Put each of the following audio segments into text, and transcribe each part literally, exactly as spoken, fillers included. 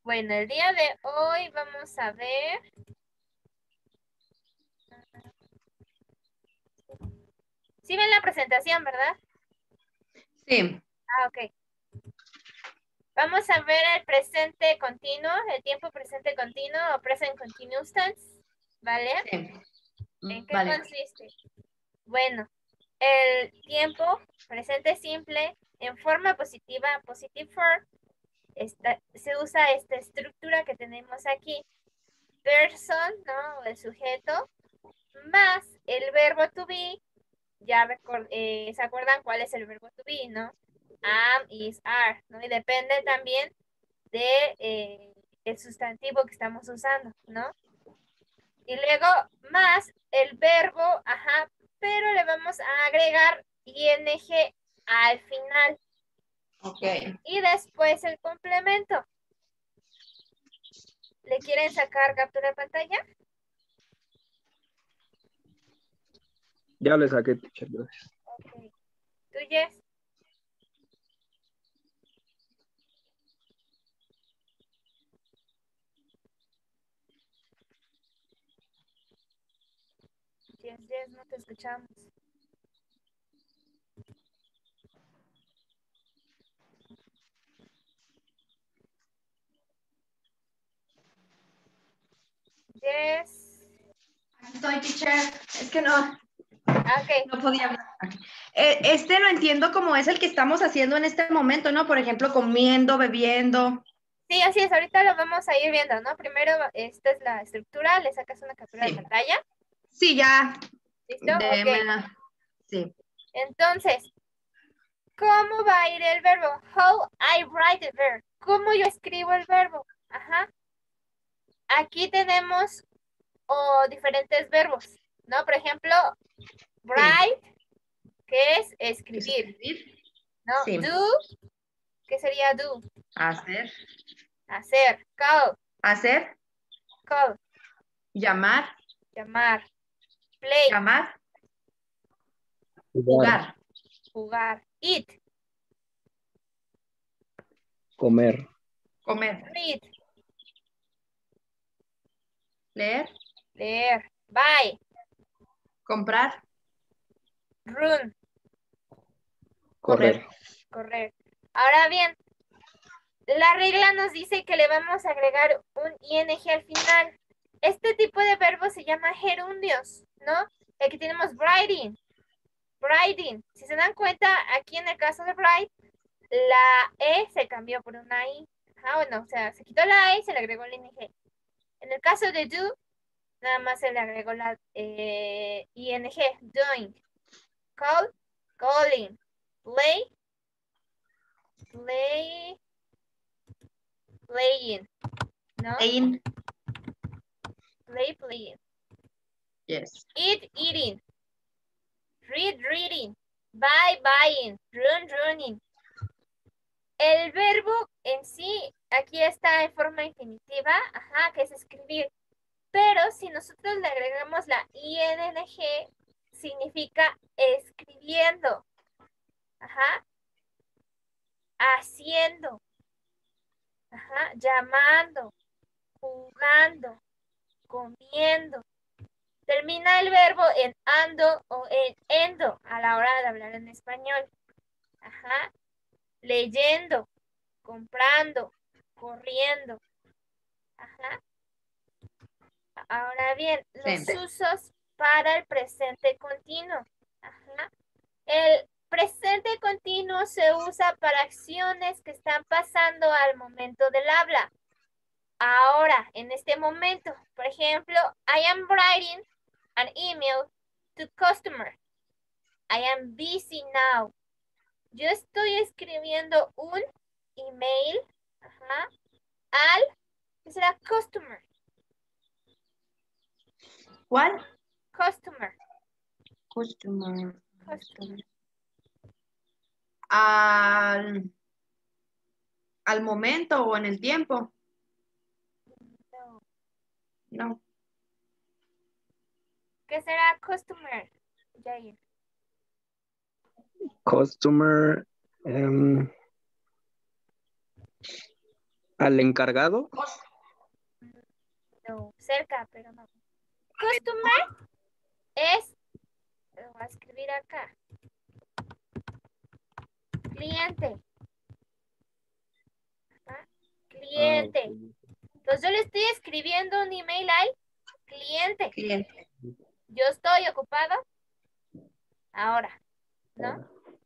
Bueno, el día de hoy vamos a ver. Sí ven la presentación, ¿verdad? Sí. Ah, ok. Vamos a ver el presente continuo, el tiempo presente continuo o present continuous tense, ¿vale? Sí. ¿En qué Vale. consiste? Bueno, el tiempo presente simple en forma positiva, positive form, esta, se usa esta estructura que tenemos aquí. Person, ¿no? El sujeto, más el verbo to be. Ya eh, se acuerdan cuál es el verbo to be, ¿no? Am, is, are, ¿no? Y depende también de eh, el sustantivo que estamos usando, ¿no? Y luego más el verbo, ajá, pero le vamos a agregar ing al final. Ok. Y después el complemento. ¿Le quieren sacar captura de pantalla? Ya le saqué, teacher, gracias. Ok. ¿Tú, Jess? Jess, Jess, no te escuchamos. Jess. Estoy, teacher. Es que no, Ah, ok. no podía hablar. Eh, Este lo entiendo como es el que estamos haciendo en este momento, ¿no? Por ejemplo, comiendo, bebiendo. Sí, así es, ahorita lo vamos a ir viendo, ¿no? Primero, esta es la estructura, le sacas una captura de Sí. pantalla. Sí, ya. ¿Listo? De, Ok. me la- Sí. Entonces, ¿cómo va a ir el verbo? How I write the verb. ¿Cómo yo escribo el verbo? Ajá. Aquí tenemos oh, diferentes verbos, ¿no? Por ejemplo, write, que es escribir, Escribir. ¿no? Sí. Do, ¿qué sería do? Hacer. Hacer. Call, Hacer. call, Llamar. llamar. Play, Llamar. Jugar, Jugar. jugar. Eat, comer, Comer. read, Leer. leer. Buy, Comprar. run, correr. correr. Ahora bien, la regla nos dice que le vamos a agregar un ing al final. Este tipo de verbo se llama gerundios, ¿no? Aquí tenemos writing, writing. Si se dan cuenta, aquí en el caso de write, la E se cambió por una I. Ah, bueno, o sea, se quitó la E y se le agregó el ing. En el caso de do, nada más se le agregó la eh, ing, doing. Call, calling. Play, play, playing, ¿no? Playing. Play, playing. Yes. Eat, eating. Read, reading. Buy, buying. Run, running. El verbo en sí, aquí está en forma infinitiva, ajá, que es escribir. Pero si nosotros le agregamos la ing, significa escribiendo. Ajá. Haciendo. Ajá. Llamando. Jugando. Comiendo. Termina el verbo en ando o en endo a la hora de hablar en español. Ajá. Leyendo, comprando, corriendo. Ajá. Ahora bien, los Sí. usos para el presente continuo. Ajá. El presente continuo se usa para acciones que están pasando al momento del habla. Ahora, en este momento, por ejemplo, I am writing an email to customer. I am busy now. Yo estoy escribiendo un email, ajá, al, ¿qué será? Customer. ¿Cuál? Customer. Customer. Customer. Al, al momento o en el tiempo. No. No. ¿Qué será customer, Jair? Customer, um, Al encargado. No, cerca, pero no. Customer es, lo voy a escribir acá. Cliente. Ajá. Cliente. Ah, ok. Entonces yo le estoy escribiendo un email al cliente. Cliente. Yo estoy ocupado ahora, ¿no?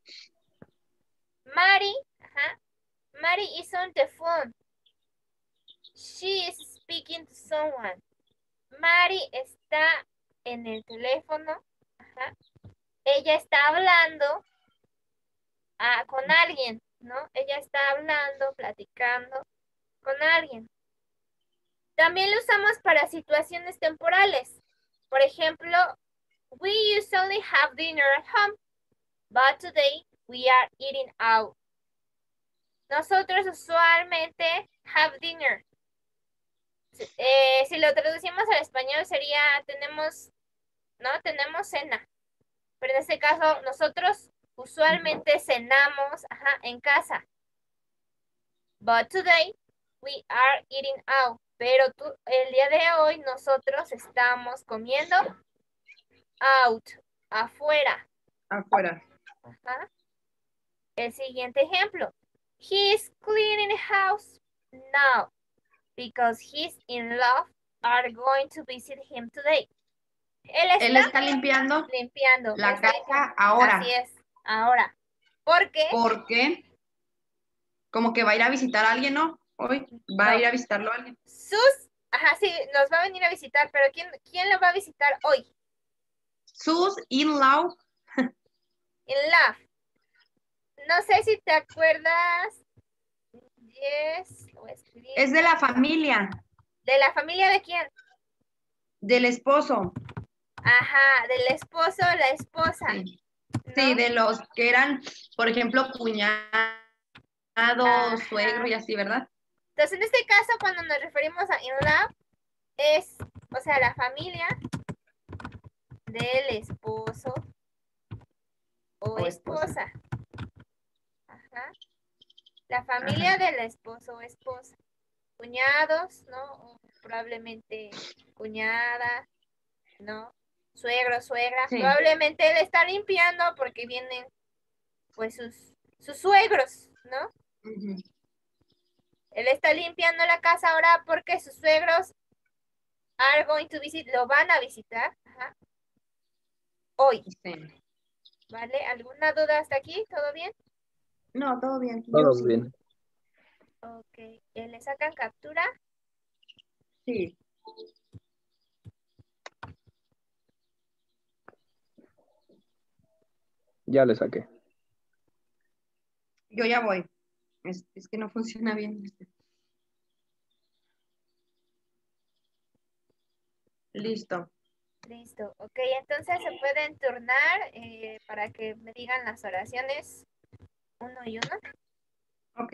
Mari, ajá. Mari is on the phone. She is speaking to someone. Mari está en el teléfono. Ajá. Ella está hablando ah, con alguien, ¿no? Ella está hablando, platicando con alguien. También lo usamos para situaciones temporales. Por ejemplo, we usually have dinner at home, but today we are eating out. Nosotros usualmente have dinner. Eh, si lo traducimos al español sería tenemos, ¿no? Tenemos cena. Pero en este caso, nosotros usualmente cenamos ajá, en casa. But today we are eating out. Pero tú, el día de hoy nosotros estamos comiendo out, afuera. Afuera. Ajá. El siguiente ejemplo. He is cleaning the house now because his in-laws are going to visit him today. Él está, Él está limpiando limpiando la está casa limpiando. ahora. Así es, ahora. ¿Por qué? Porque como que va a ir a visitar a alguien, ¿no? Hoy va No. a ir a visitarlo a alguien. Sus, ajá, sí, nos va a venir a visitar, pero ¿quién, quién lo va a visitar hoy? Sus in-law. In-law. No sé si te acuerdas. Yes, lo voy a escribir. Es de la familia, ¿De la familia de quién? del esposo. Ajá, del esposo o la esposa. Sí. ¿no? Sí, de los que eran, por ejemplo, cuñados, Ajá. suegro y así, ¿verdad? Entonces, en este caso, cuando nos referimos a in-law, es, o sea, la familia del esposo o, O esposa. esposa. Ajá. La familia Ajá. del esposo o esposa. Cuñados, ¿no? O probablemente cuñada, ¿no? Suegro, suegra. Sí. Probablemente él está limpiando porque vienen, pues, sus, sus suegros, ¿no? Ujú. Él está limpiando la casa ahora porque sus suegros are going to visit, lo van a visitar. Ajá. Hoy. Sí. ¿Vale? ¿Alguna duda hasta aquí? ¿Todo bien? No, todo bien. Yo Todo sí. bien. Ok. Eh, ¿Le sacan captura? Sí. Ya le saqué. Yo ya voy. Es, es que no funciona bien. Listo. Listo. Ok, entonces se pueden turnar eh, para que me digan las oraciones uno y uno. Ok.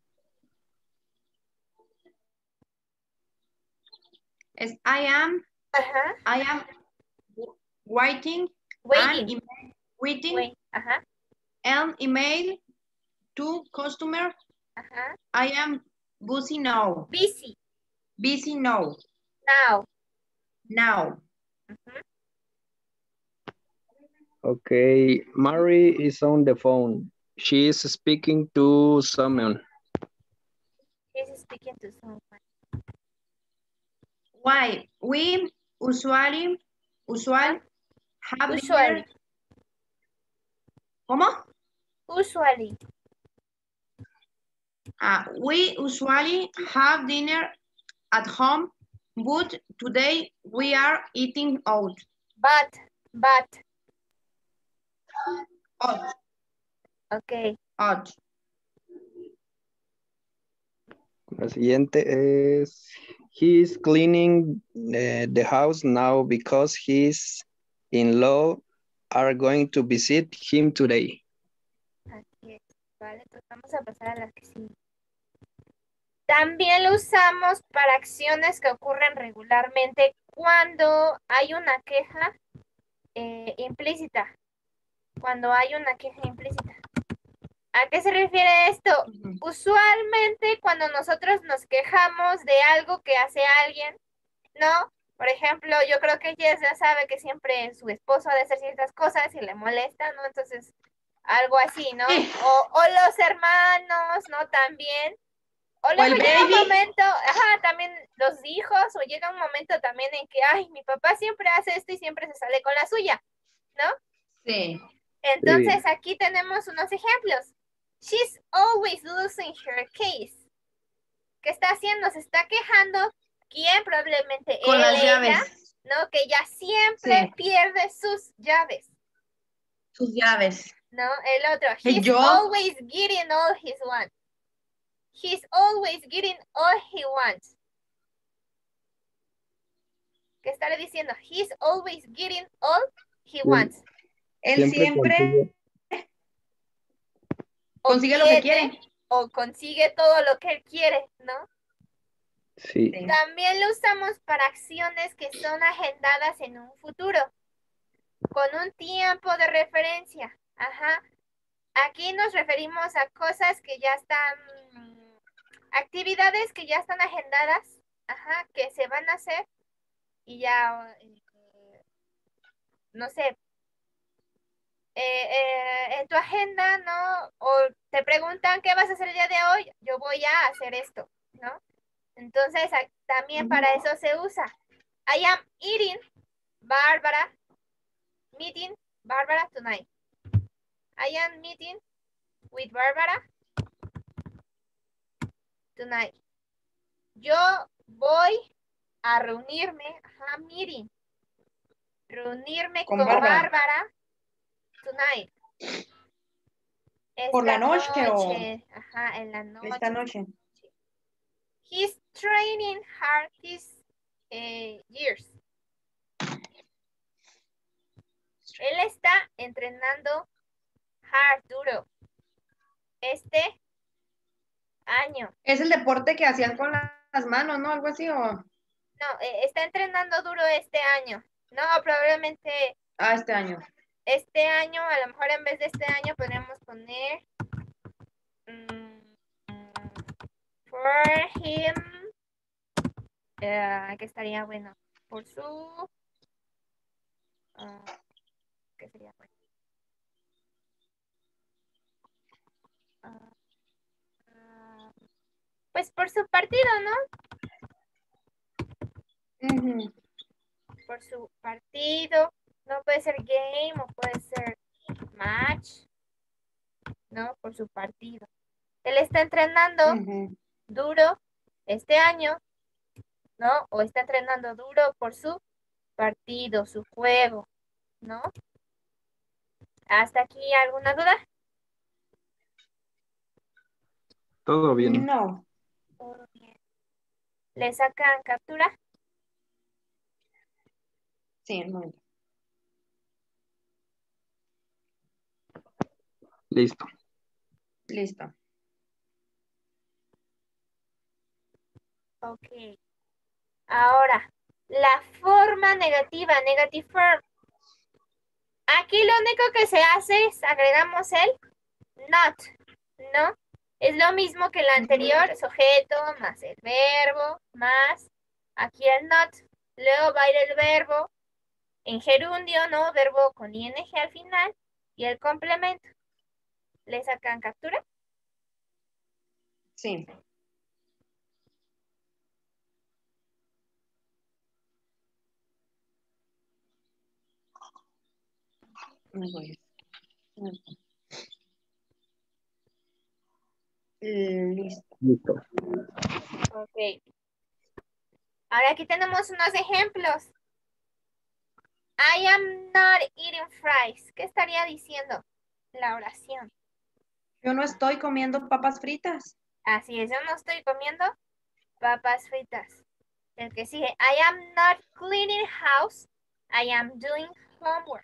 Es I am, Ajá. I am waiting, Waiting. an email, waiting Wait. Ajá. an email to customer. Ajá. I am busy now. Busy. Busy now. Now. Now. Ujú. Okay, Mary is on the phone. She is speaking to someone. He's speaking to someone. Why? We usually, usual, have Usually. dinner. ¿Cómo? Usually. Uh, we usually have dinner at home, but today we are eating out. But. But. Out. Ok. Out. La siguiente es he is cleaning uh, the house now because his in-law are going to visit him today. Así es. Vale, pues vamos a pasar a la que sigue. También lo usamos para acciones que ocurren regularmente cuando hay una queja eh, implícita. Cuando hay una queja implícita. ¿A qué se refiere esto? Ujú. Usualmente cuando nosotros nos quejamos de algo que hace alguien, ¿no? Por ejemplo, yo creo que Jess ya sabe que siempre su esposo ha de hacer ciertas cosas y le molesta, ¿no? Entonces, algo así, ¿no? Sí. O, o los hermanos, ¿no? También. O O luego el llega un baby. momento, ajá, también los hijos, o llega un momento también en que, ay, mi papá siempre hace esto y siempre se sale con la suya, ¿no? Sí. Entonces, aquí tenemos unos ejemplos. She's always losing her case. ¿Qué está haciendo? Se está quejando. ¿Quién? Probablemente Con él, las ella, llaves. ¿no? Que ella siempre Sí. pierde sus llaves, Sus llaves. ¿no? El otro, Y he's yo. always getting all he wants. He's always getting all he wants. ¿Qué estaré diciendo? He's always getting all he wants. Él Siempre siempre consigue. consigue lo que Obtiene quiere. o consigue todo lo que él quiere, ¿no? Sí. Sí. También lo usamos para acciones que son agendadas en un futuro, con un tiempo de referencia. Ajá. Aquí nos referimos a cosas que ya están, actividades que ya están agendadas, ajá, que se van a hacer y ya, eh, no sé, eh, eh, en tu agenda, ¿no? O te preguntan qué vas a hacer el día de hoy, yo voy a hacer esto, ¿no? Entonces, también Ujú. para eso se usa. I am eating, Bárbara, meeting, Bárbara tonight. I am meeting with Bárbara tonight. Yo voy a reunirme, ajá, meeting, reunirme Con con, Bárbara. Bárbara tonight. ¿Por la Esta noche o noche, ajá, en la noche. esta noche? He's training hard these eh, years. Él está entrenando hard, duro, este año. Es el deporte que hacían con la- las manos, ¿no? Algo así o. No, eh, está entrenando duro este año. No, probablemente Ah, este año. este año, a lo mejor en vez de este año podríamos poner um, for him, uh, que estaría bueno, por su, uh, ¿qué sería bueno? Uh, uh, pues por su partido, ¿no? Ujú. Por su partido, no puede ser game o puede ser match, ¿no? Por su partido. Él está entrenando Ujú. duro este año, ¿no? O está entrenando duro por su partido, su juego, ¿no? ¿Hasta aquí alguna duda? Todo bien. No. Todo bien. ¿Le sacan captura? Sí, un momento. Listo. Listo. Ok. Ahora, la forma negativa, negative form. Aquí lo único que se hace es agregamos el not, ¿no? Es lo mismo que el anterior, sujeto más el verbo, más aquí el not. Luego va a ir el verbo en gerundio, ¿no? Verbo con ing al final y el complemento. ¿Le sacan captura? Sí. Ahí voy. Listo. Listo. Ok. Ahora aquí tenemos unos ejemplos. I am not eating fries. ¿Qué estaría diciendo la oración? Yo no estoy comiendo papas fritas. Así es, yo no estoy comiendo papas fritas. El que sigue, I am not cleaning house. I am doing homework.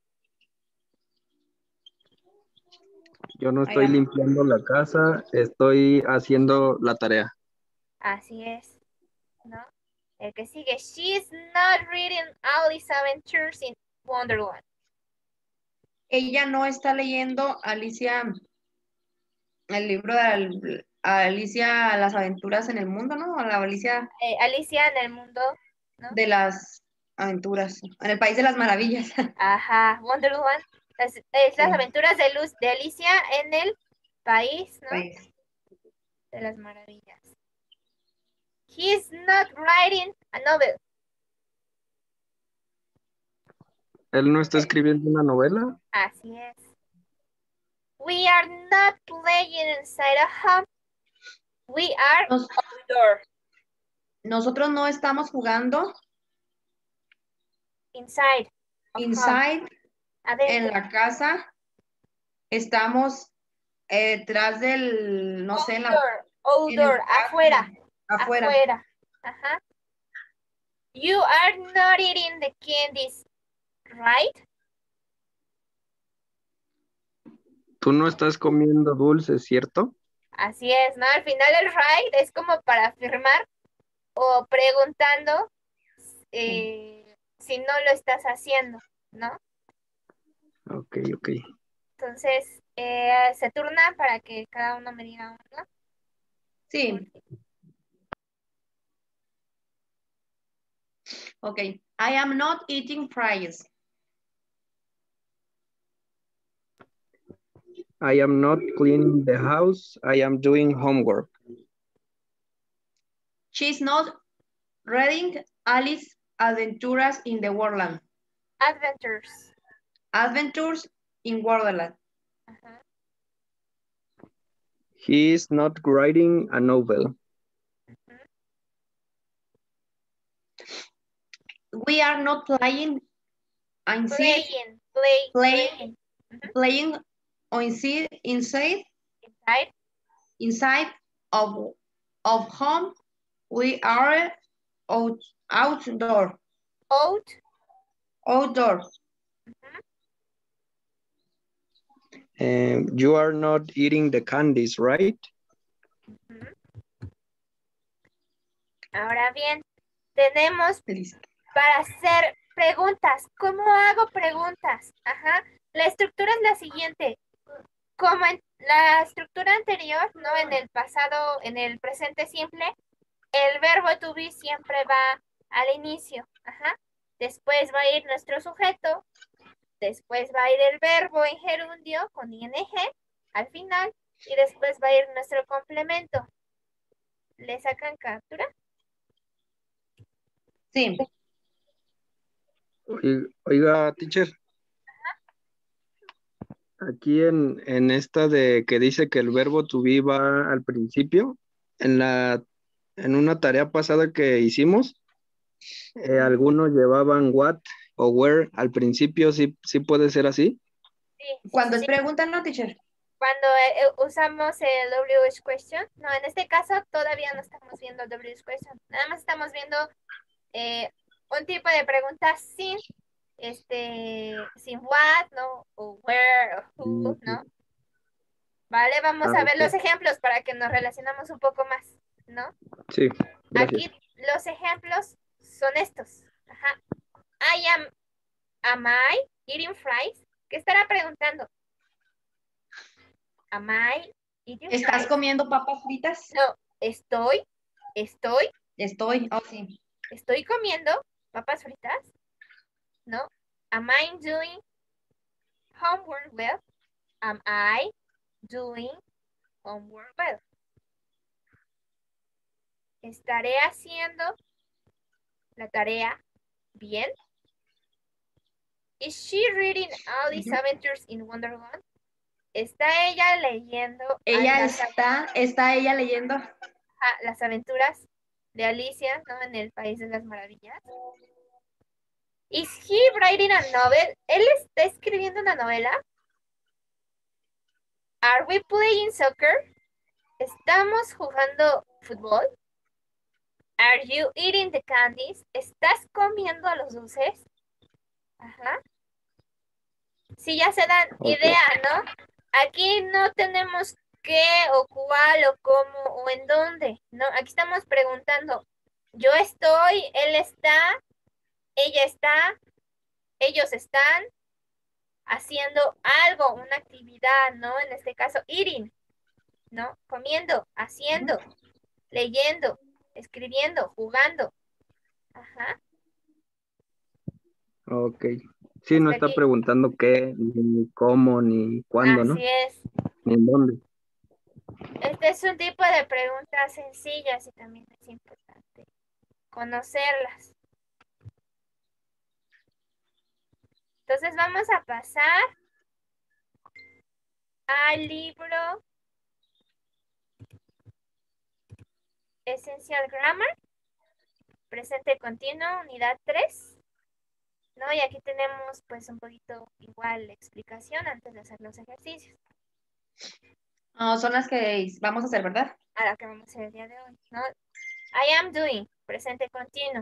Yo no I estoy am. limpiando la casa, estoy haciendo la tarea. Así es, ¿no? El que sigue, she's not reading Alice Adventures in Wonderland. Ella no está leyendo Alicia el libro de Al- Alicia, las aventuras en el mundo, ¿no? La Alicia Eh, Alicia en el mundo, ¿no? de las aventuras, en el país de las maravillas. Ajá, Wonderland. Las, es las Sí. aventuras de Luz, de Alicia en el país, ¿no? País. De las maravillas. He's not writing a novel. ¿Él no está escribiendo una novela? Así es. We are not playing inside a home. We are Nos- outdoor. nosotros no estamos jugando Inside. a home. inside en Adentro. la casa, estamos eh, detrás del, no sé, en la, Outdoor. en el Outdoor. patio, Afuera. afuera. Afuera. Ajá. You are not eating the candies, right? Tú no estás comiendo dulces, ¿cierto? Así es, ¿no? Al final el right es como para afirmar o preguntando eh, si no lo estás haciendo, ¿no? Ok, ok. Entonces, eh, se turna para que cada uno me diga uno. Sí. Ok. I am not eating fries. I am not cleaning the house. I am doing homework. She's not reading Alice Adventures in the Wonderland. Adventures. Adventures in Wonderland. Ajá. He is not writing a novel. We are not playing inside, Playing, play, Play. playing. Ujú. playing inside, inside, Inside, inside of, of home. We are out, outdoor, out. outdoor. Um, you are not eating the candies, right? Ujú. Ahora bien, tenemos Listo. para hacer preguntas. ¿Cómo hago preguntas? Ajá. La estructura es la siguiente. Como en la estructura anterior, ¿no? En el pasado, en el presente simple, el verbo to be siempre va al inicio. Ajá. Después va a ir nuestro sujeto. Después va a ir el verbo en gerundio con ing al final. Y después va a ir nuestro complemento. ¿Le sacan captura? Sí. Oiga, oiga, teacher. Aquí en, en esta de que dice que el verbo to be va al principio, en la en una tarea pasada que hicimos, eh, algunos llevaban what o where al principio, ¿sí, sí puede ser así? Sí, sí, Cuando sí, es pregunta, ¿no, teacher? Cuando eh, usamos el W H question, no, en este caso todavía no estamos viendo el W H question, nada más estamos viendo eh, un tipo de preguntas sin, este, sin what, ¿no? O where, o who, ¿no? Vale, vamos Ah, a ver ok. los ejemplos para que nos relacionemos un poco más, ¿no? Sí, gracias. Aquí los ejemplos son estos. Ajá. I am, am I eating fries? ¿Qué estará preguntando? Am I eating ¿Estás fries? comiendo papas fritas? No, estoy, estoy, Estoy, oh sí. estoy comiendo papas fritas. No. Am I doing homework well? Am I doing homework well? ¿Estaré haciendo la tarea bien? Is she reading Alice Ujú. Adventures in Wonderland? ¿Está ella leyendo Ella las, está, está ella leyendo. ah, las aventuras de Alicia, ¿no? En el País de las Maravillas. Is he writing a novel? ¿Él está escribiendo una novela? Are we playing soccer? ¿Estamos jugando fútbol? Are you eating the candies? ¿Estás comiendo los dulces? Ajá. Sí, ya se dan Ok. idea, ¿no? Aquí no tenemos qué o cuál o cómo o en dónde, ¿no? Aquí estamos preguntando. Yo estoy, él está, ella está, ellos están haciendo algo, una actividad, ¿no? En este caso, eating. ¿no? Comiendo, haciendo, leyendo, escribiendo, jugando. Ajá. Ok. Sí, no Hasta está aquí. preguntando qué, ni cómo, ni cuándo, ¿no? Así es. Ni en dónde. Este es un tipo de preguntas sencillas y también es importante conocerlas. Entonces vamos a pasar al libro Essential Grammar, presente continuo, unidad tres. ¿No? Y aquí tenemos pues un poquito igual la explicación antes de hacer los ejercicios. Ah, son las que vamos a hacer, ¿verdad? A la que vamos a hacer el día de hoy, ¿no? I am doing, presente continuo.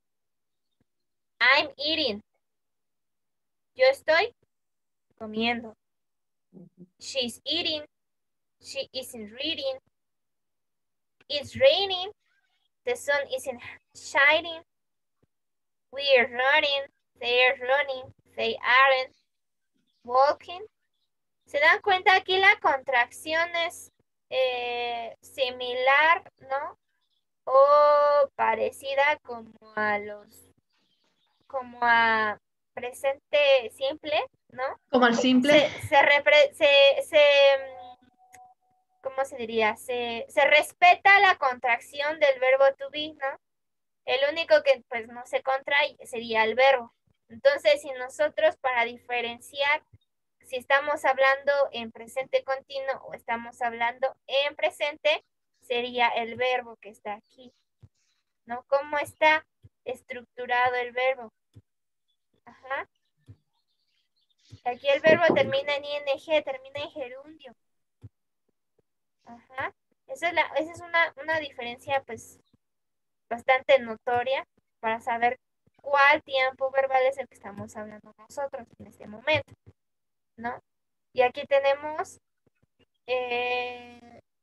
I'm eating. Yo estoy comiendo. She's eating. She isn't reading. It's raining. The sun isn't shining. We're running. They're running. They aren't walking. ¿Se dan cuenta? Aquí la contracción es eh, similar, ¿no? O parecida como a los, como a presente simple, ¿no? Como el simple. Se, se, repre, se, se ¿cómo se diría? Se, se respeta la contracción del verbo to be, ¿no? El único que pues no se contrae sería el verbo. Entonces, si nosotros para diferenciar si estamos hablando en presente continuo o estamos hablando en presente, sería el verbo que está aquí, ¿no? ¿Cómo está estructurado el verbo? Ajá. Aquí el verbo Ok. termina en ing, termina en gerundio. Ajá. Esa es, la, esa es una, una diferencia, pues, bastante notoria para saber cuál tiempo verbal es el que estamos hablando nosotros en este momento, ¿no? Y aquí tenemos eh,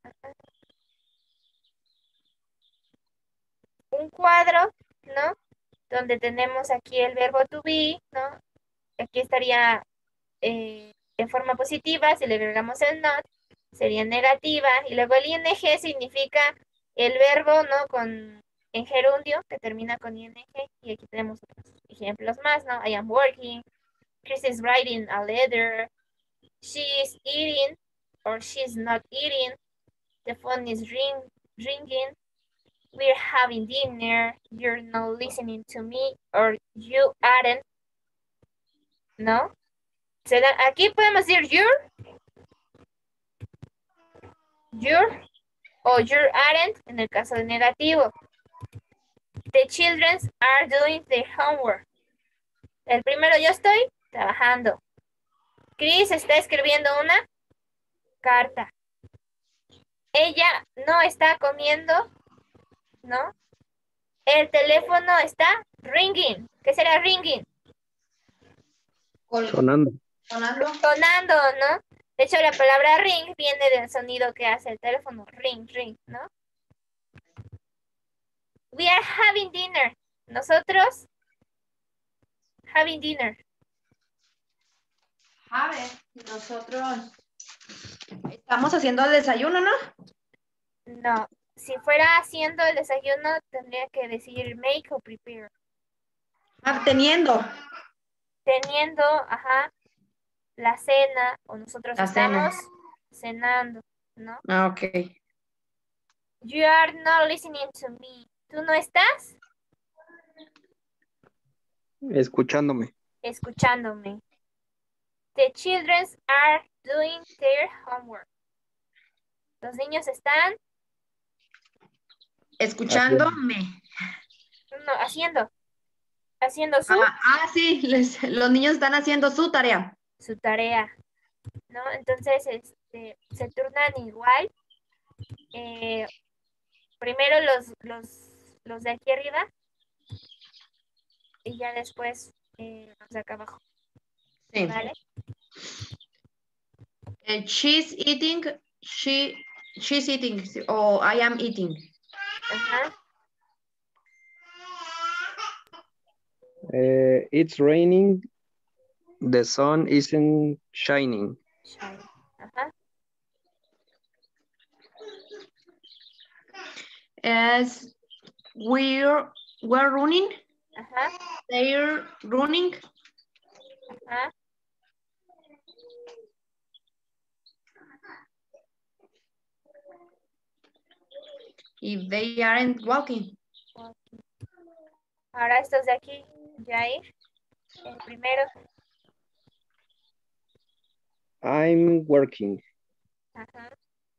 un cuadro, ¿no? Donde tenemos aquí el verbo to be, ¿no? Aquí estaría eh, en forma positiva, si le agregamos el not, sería negativa, y luego el ing significa el verbo, ¿no? Con en gerundio, que termina con ing, y aquí tenemos otros ejemplos más, ¿no? I am working, Chris is writing a letter, she is eating, or she's not eating, the phone is ring, ringing, we're having dinner, you're not listening to me, or you aren't, ¿no? ¿Se da? Aquí podemos decir you're, you're, o you aren't en el caso de negativo. The children are doing their homework. El primero, yo estoy trabajando. Chris está escribiendo una carta. Ella no está comiendo, ¿no? El teléfono está ringing. ¿Qué será ringing? Sonando. Sonando. Sonando, ¿no? De hecho, la palabra ring viene del sonido que hace el teléfono. Ring, ring, ¿no? We are having dinner. Nosotros having dinner. A ver, nosotros estamos haciendo el desayuno, ¿no? No. Si fuera haciendo el desayuno, tendría que decir make o prepare. Ah, teniendo. Teniendo, ajá, la cena, o nosotros La estamos cena. cenando, ¿no? Ah, ok. You are not listening to me. ¿Tú no estás? Escuchándome. Escuchándome. The children are doing their homework. Los niños están Escuchándome. no, haciendo, haciendo su, Ah, ah, sí, les- los niños están haciendo su tarea. su tarea, ¿no? Entonces, este, se turnan igual. Eh, primero los, los, los de aquí arriba y ya después eh, los de acá abajo. Sí. ¿Vale? Eh, she's eating, she, she's eating, o I am eating. Ajá. Eh, it's raining. The sun isn't shining. Shine. Ajá. As we're, we're running, Ajá, they're running. ajá. If they aren't walking. Ahora estos de aquí, Jair, el primero. I'm working. Ajá.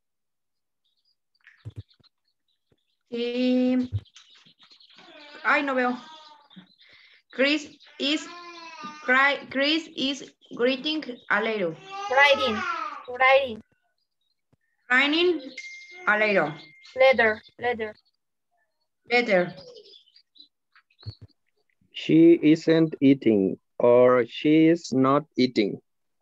Y... Ay, no veo. Chris is cry, Chris is greeting a little. Writing, writing, Writing a little. leather, leather. Letter. She isn't eating or she is not eating.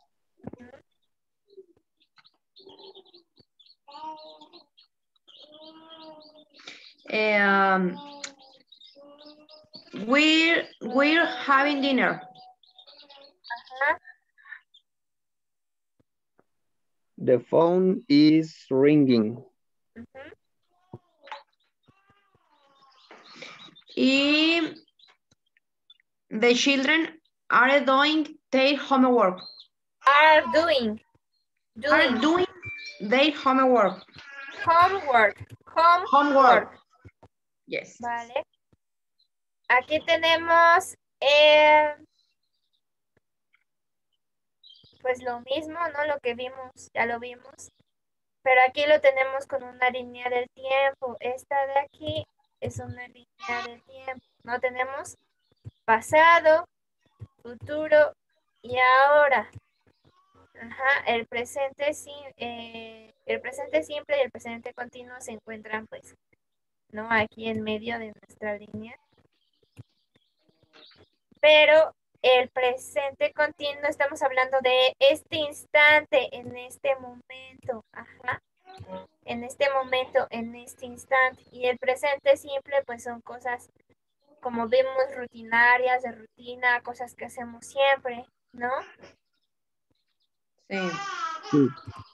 Um, we're, we're having dinner. Ajá. The phone is ringing. Ujú. Y the children are doing their homework. Are doing, Are doing, doing their homework. homework, homework. Homework. Yes. Vale. Aquí tenemos, eh, pues lo mismo, ¿no? Lo que vimos, ya lo vimos. Pero aquí lo tenemos con una línea del tiempo. Esta de aquí es una línea del tiempo. No tenemos pasado, futuro y ahora. Ajá, el presente, sim- eh, el presente simple y el presente continuo se encuentran, pues, ¿no? Aquí en medio de nuestra línea. Pero el presente continuo estamos hablando de este instante, en este momento. Ajá. En este momento, en este instante. Y el presente simple, pues son cosas, como vimos, rutinarias, de rutina, cosas que hacemos siempre, ¿no? Sí. Sí.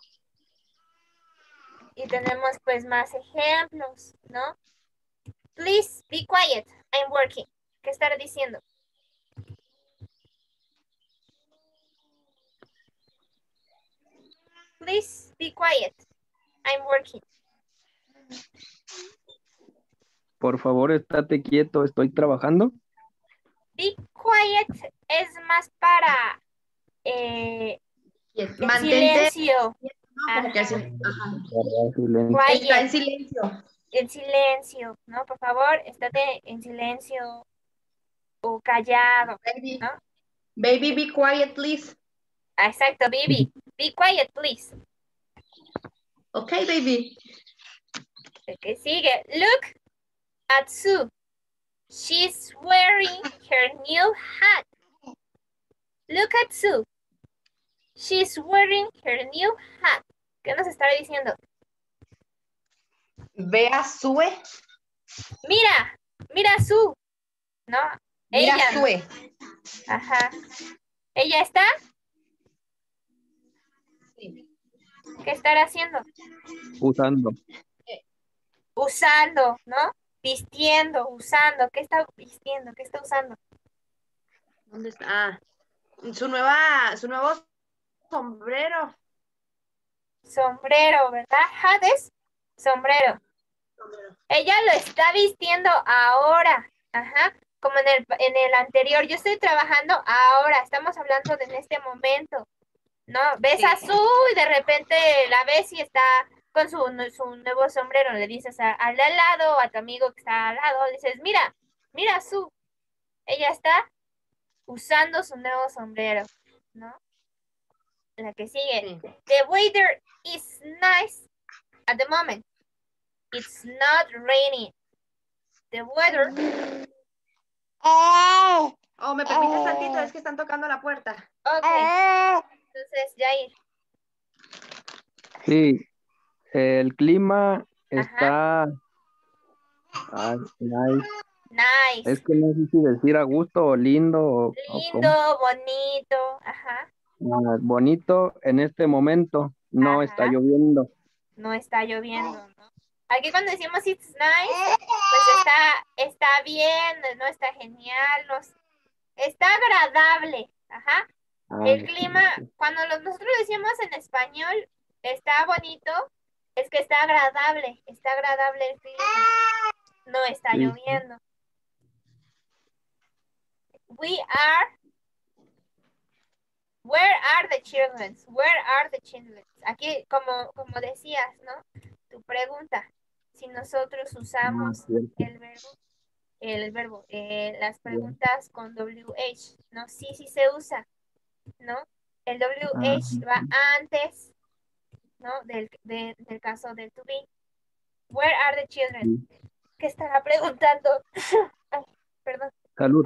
Y tenemos pues más ejemplos, ¿no? Please be quiet, I'm working. ¿Qué estará diciendo? Please be quiet, I'm working. Por favor, estate quieto, estoy trabajando. Be quiet es más para eh, Yes. en Mantente. silencio. No, como que así. Ajá. Ajá. Silencio. Está en Quiet, silencio. en silencio, ¿no? Por favor, estate en silencio o callado, Baby, ¿no? baby, be quiet, please. Ah, exacto, baby. Be quiet, please. Okay, baby. El que sigue. Look at Sue. She's wearing her new hat. Look at Sue. She's wearing her new hat. ¿Qué nos está diciendo? Vea, sube. Mira, mira Sue. ¿No? Mira, Ella. sube. Ajá. ¿Ella está? Sí. ¿Qué estará haciendo? Usando. Usando, ¿no? Vistiendo, usando. ¿Qué está vistiendo? ¿Qué está usando? ¿Dónde está? Ah, su nueva, su nuevo sombrero. Sombrero, ¿verdad? Hat es sombrero. Sombrero. Ella lo está vistiendo ahora. Ajá. Como en el, en el anterior. Yo estoy trabajando ahora. Estamos hablando de en este momento. ¿No? Ves Sí. a Su y de repente la ves y está con su, su nuevo sombrero. Le dices a- al de al lado o a tu amigo que está al lado. Le dices, mira, mira Su. Ella está usando su nuevo sombrero. ¿No? La que sigue. Sí. The weather is nice at the moment. It's not raining. The weather. Oh, ¿me permites tantito? Es que están tocando la puerta. Ok. Entonces, Jair. Sí, el clima Ajá. está... Ay, nice. Nice. Es que no sé si decir a gusto o lindo o, o Lindo, cómo. bonito. Ajá. Ah, bonito en este momento. No está Ajá. lloviendo. No está lloviendo, ¿no? Aquí cuando decimos it's nice, pues está, está bien, no está genial, no, está agradable. Ajá. Ah, El clima, sí. cuando lo- nosotros decimos en español, está bonito, es que está agradable, está agradable el clima. No está Sí, sí. lloviendo. We are, where are the children? Where are the children? Aquí, como, como decías, ¿no? Tu pregunta, si nosotros Ah, usamos cierto. el verbo, el verbo, eh, las preguntas con W H, ¿no? Sí, sí se usa, ¿no? El W Ah, H va antes, ¿no? Del, de- del caso del to be. Where are the children? sí. ¿Qué estará preguntando? Ay, perdón. Salud.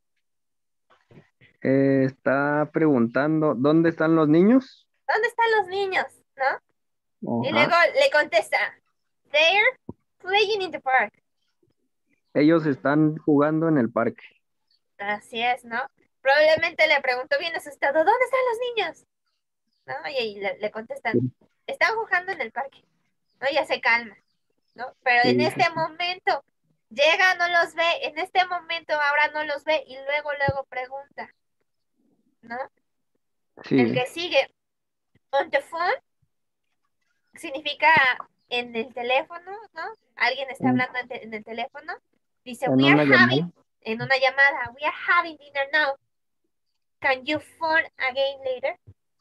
Eh, está preguntando, ¿dónde están los niños? ¿Dónde están los niños? ¿No? Y luego Ajá. le contesta, they're playing in the park. Ellos están jugando en el parque. Así es, ¿no? Probablemente le preguntó bien asustado, ¿dónde están los niños? ¿No? Y ahí le, le contestan, Sí, están jugando en el parque. ¿No? Ya se calma, ¿no? Pero en sí, sí, este momento, llega, no los ve, en este momento ahora no los ve y luego, luego pregunta, ¿no? El sí. que sigue, on the phone, significa en el teléfono, ¿no? Alguien está En, hablando en, te- en el teléfono. Dice, en we are una having, llamada. en una llamada, we are having dinner now. Can you phone again later?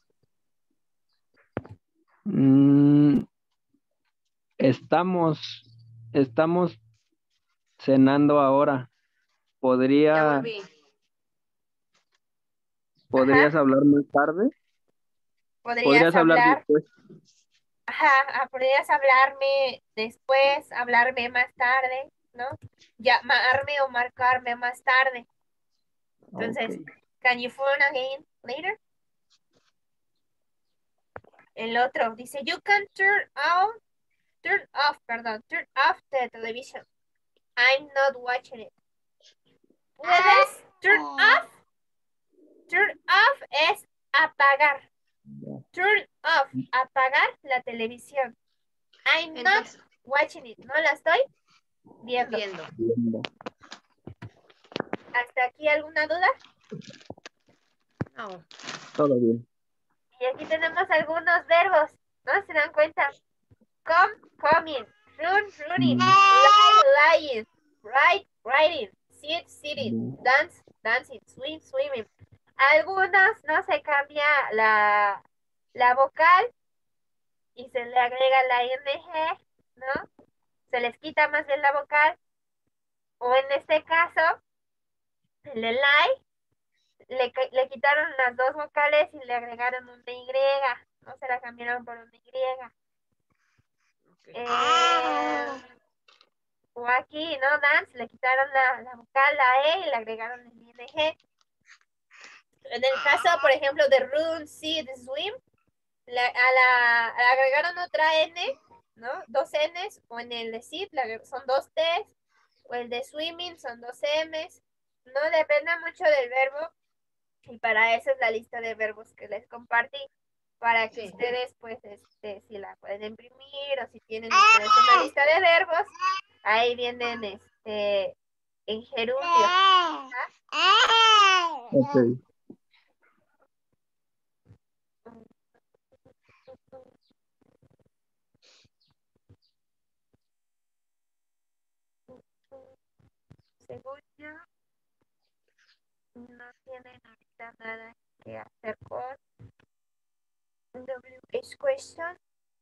Mm, estamos, estamos cenando ahora. Ya ¿Podría, volví. podrías Ajá, hablar más tarde? podrías ¿Podrías hablar hablar, después? ajá, ah, podrías hablarme después, hablarme más tarde, ¿no? Llamarme o marcarme más tarde. Ok. Entonces, can you phone again later? El otro dice, you can turn on, turn off, perdón, turn off the television. I'm not watching it. ¿Puedes? Turn off. Turn off es apagar. Turn off, apagar la televisión. I'm not Entonces, watching it. No la estoy viendo. viendo. Viendo. ¿Hasta aquí alguna duda? No. Todo bien. Y aquí tenemos algunos verbos, ¿no? ¿Se dan cuenta? Come, coming, run, running, Mm, lie, lying, write, writing, sit, sitting, mm, dance, dancing, swim, swimming. Algunos no se cambia la, la vocal y se le agrega la ing, ¿no? Se les quita más bien la vocal. O en este caso, el de lie, le, le quitaron las dos vocales y le agregaron una y, ¿no? Se la cambiaron por una y. Okay. Eh, o aquí, ¿no? Dance, le quitaron la, la vocal, la E, y le agregaron el ing. En el caso, por ejemplo, de run, sit, swim, la, a la, le agregaron otra N, ¿no? Dos Ns, o en el de sit son dos Ts, o el de swimming son dos Ms. No depende mucho del verbo, y para eso es la lista de verbos que les compartí, para que Sí. ustedes, pues, este, si la pueden imprimir, o si tienen ustedes una lista de verbos, ahí vienen, este, en gerundio. ok. Según yo, no tienen ahorita nada que hacer con W H question.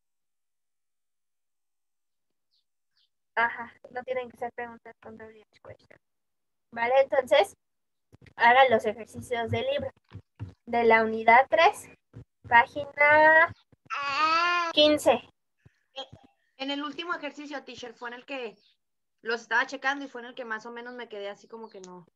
Ajá, no tienen que hacer preguntas con W H question. Vale, entonces, hagan los ejercicios del libro. De la unidad tres, página quince. En el último ejercicio, teacher, fue en el que los estaba checando y fue en el que más o menos me quedé así como que no.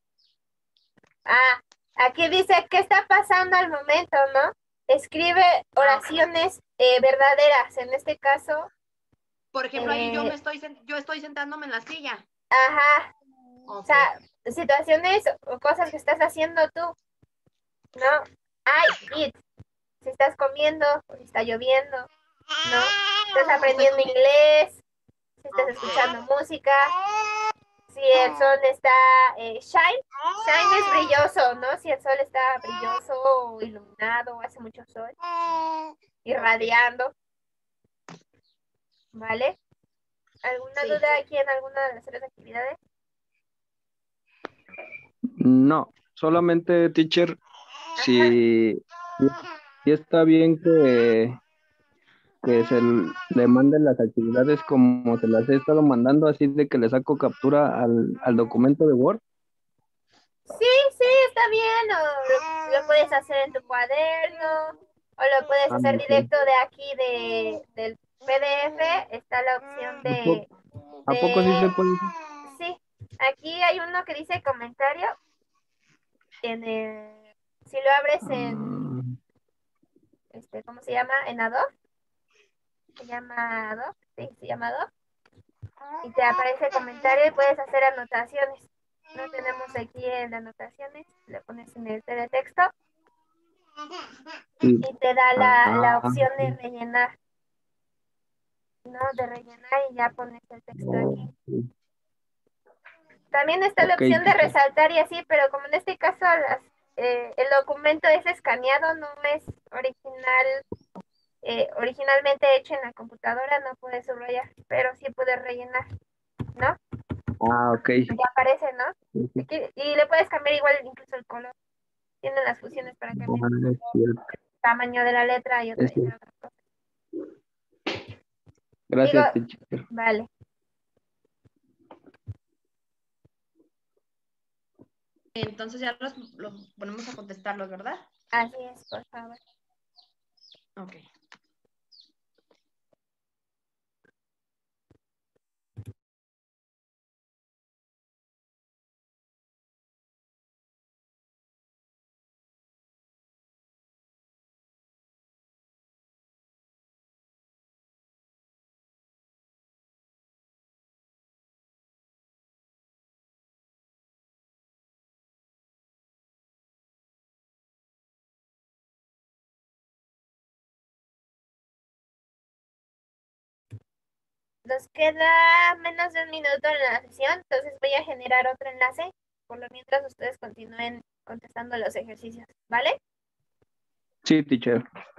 Ah, aquí dice qué está pasando al momento, ¿no? Escribe oraciones eh, verdaderas. En este caso, Por ejemplo, ahí yo eh, me estoy sen- yo estoy sentándome en la silla. ajá, o Ok. sea, situaciones o cosas que estás haciendo tú, ¿no? I eat. Si estás comiendo, o si está lloviendo, ¿no? Estás aprendiendo Estoy- inglés, Si estás Ok. escuchando música, si el sol está eh, shine, shine es brilloso, ¿no? Si el sol está brilloso o iluminado, hace mucho sol, irradiando, ¿vale? ¿Alguna Sí. duda aquí en alguna de las otras actividades? No, solamente, teacher, si, si está bien que, que se l- le manden las actividades como se las he estado mandando, así de que le saco captura al, al documento de Word. Sí, sí, está bien, o lo, lo puedes hacer en tu cuaderno, o lo puedes Ah, hacer ok. directo de aquí de, del P D F, está la opción ¿A de, poco, a poco sí de, se puede hacer? sí, aquí hay uno que dice comentario, en el, si lo abres en, Ah, este, ¿cómo se llama? En Adobe, se llama Adobe, sí, se llama Adobe, y te aparece comentario y puedes hacer anotaciones. No tenemos aquí en anotaciones, le pones en el texto sí. y te da la, la Ah, opción de rellenar, ¿no? De rellenar y ya pones el texto aquí. ok, También está la ok, opción de teacher. resaltar y así, pero como en este caso las, eh, el documento es escaneado, no es original, eh, originalmente hecho en la computadora, no puedes subrayar, pero sí puedes rellenar, ¿no? Ah, ok. Ya aparece, ¿no? Sí, sí. Aquí, y le puedes cambiar igual incluso el color. Tienen las funciones para cambiar Ah, es cierto, el tamaño de la letra y otra, es y hacer cierto. otra cosa. Digo, Gracias, teacher. vale. Entonces ya los, los ponemos a contestarlos, ¿verdad? Así es, por favor. Ok. Nos queda menos de un minuto en la sesión, entonces voy a generar otro enlace, por lo mientras ustedes continúen contestando los ejercicios, ¿vale? Sí, teacher.